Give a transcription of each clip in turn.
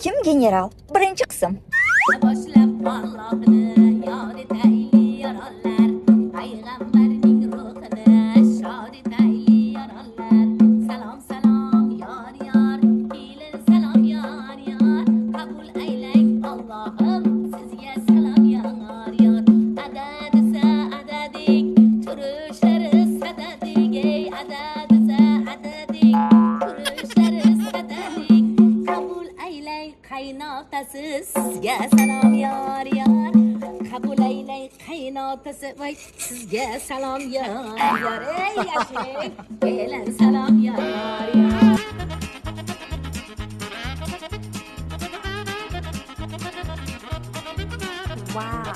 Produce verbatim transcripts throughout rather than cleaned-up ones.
Kim general? Birinchi qism. Boshlab Allohni yod etayli yorollar, payg'ambarning ruhini shod etayli yorollar. Salom salom yor yor, kelin salom yor yor, qabul aylang Allohim sizga salom yor yor. Adadisa adadik, turishlari sadadik, ey adadisa adadik, turishlari sadadik, qabul aylang qaynotasi sizga salom yor yor, qabul aylang qaynotasi voy sizga salom yor yor, ey yashang kelin salom yor yor. Wow.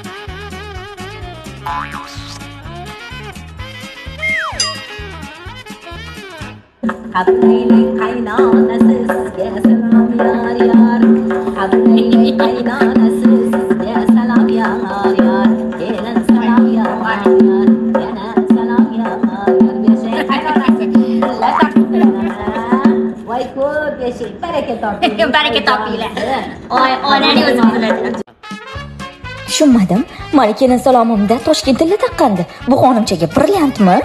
Qabul aylang qaynotasi sizga salom yor yor, qabul aylang qaynotasi sizga salom yor yor, kelin salom yor yor, yana salom yor yor. Beshik qaynotasi voy ko'p beshik baraka toping, baraka topinglar. Oy, onani o'zi biladi. Tushunmadim. Mani kelin salomimda Toshkent tilla taqqandi. Bu xonimchaga brilliantmi?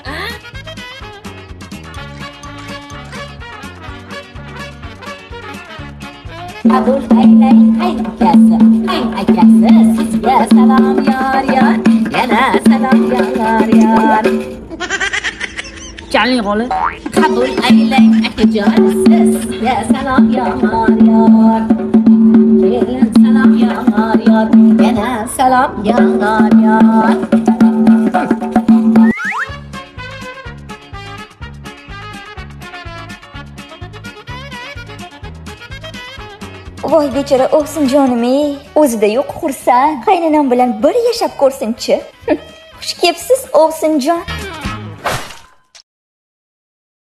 Qabul aylang qaynakasi, qaynakasi sizga salom yor yor, yana salom yor yor. Chaling qoli. Qabul aylang akajon sizga salom yor yor, kelin salom yor yor, yana salom yor yor. Voy bechora Ovsinjonim-ey, o'zida yo'q xursand. Qaynanam bilan bir yashab ko'rsin-chi. Xush kelibsiz Ovsinjon.